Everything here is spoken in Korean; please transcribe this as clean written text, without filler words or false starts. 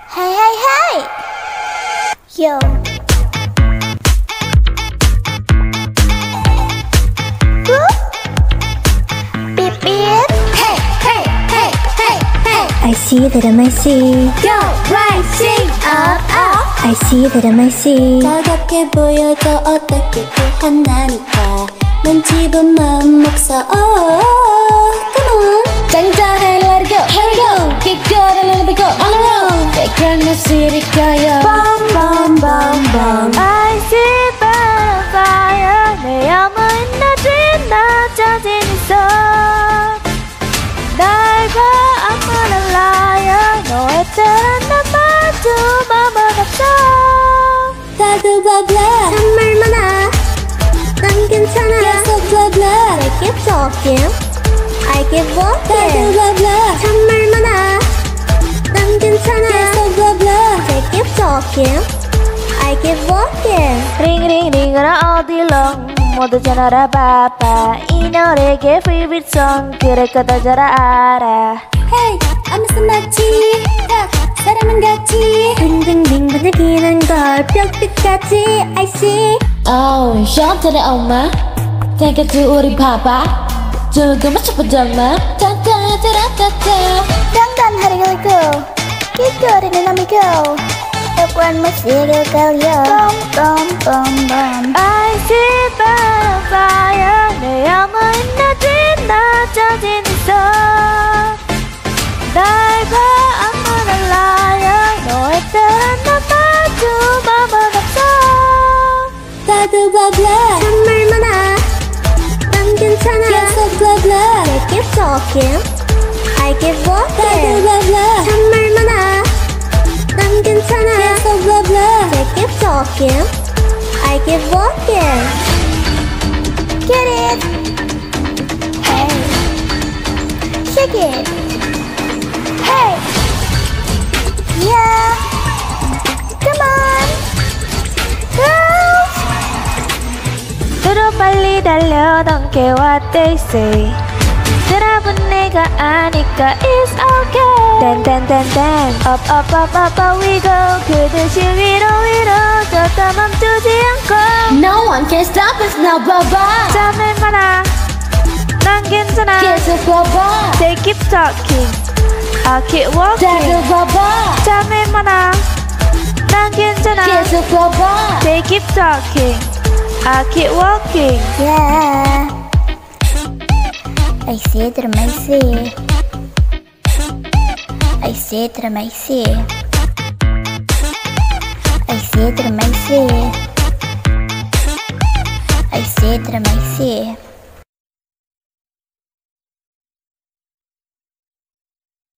Hey, hey, hey! Yo. Whoop. Beep, beep. Hey, hey, hey, hey, hey. I see that I might see. Go, rising up, up. I see that I might see. 차갑게 보여도 어떻게 한다니까 넌 집은 마음 먹서 come on 짱짱해, let it go, here we go. Get good and let it go, on the road. Background music, 가요. Bum, bum, bum, bum. I see fire. 내 영혼이 낮아진 있어. 날 봐, I'm not a liar. 너의 때는 난 마주 마음은 없어. 다들 blah blah 참말 많아. 난 괜찮아. 계속 blah blah I keep talking. I keep 다들 walking. blah blah 참말 많아. 난 괜찮아. 계속 blah blah I keep talking. I keep walking. 링링링으로 어디로 모두 잘 알아봐봐. 이 노래의 favorite song 그럴 거다 잘 알아. Hey 아무튼 맞지 다 사람은 같이 빙빙빙 반짝이는 걸 뿅빛같이 I see. Oh, 션트의 엄마. 대가지 우리 봐봐. 조금만 슈퍼정마. 따따따따따. 단단하게 걸고 길거리는 남이고 everyone must feel it 걸려. Boom, boom, boom, boom. I see fire. 내 영혼이 낮아진 있어. 날 봐, I'm not a liar. 너의 때는 난 마주 마음은 없어. 다들 blah blah 참말 많아. 난 괜찮아. 계속 blah blah I keep talking. I keep 다들 walking. blah blah 참말 많아. 난 괜찮아. 계속 blah blah I keep talking. I keep walking. Get it? Hey. Shake it. Hey. Yeah. Come on. Girls. 들어 빨리 달려. Don't care what they say. 드랍은 내가 아니까 it's okay. 댄댄댄댄 up up up up up we go. 그듯이 위로 졌다 멈추지 않고. No one can stop us now, baba. 잠을 마라. 난 괜찮아. 계속 baba. They keep talking. I keep walking. 다들 baba. 잠을 마라. 난 괜찮아. 계속 baba. They keep talking. I keep walking. Yeah. I see that I might see. I see that I might see. I see that I might see. I see that I might see.